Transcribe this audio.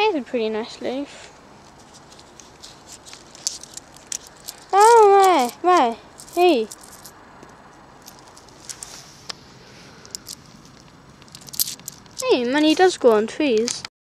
Here's a pretty nice leaf. Oh, where? Hey. Hey, money does grow on trees.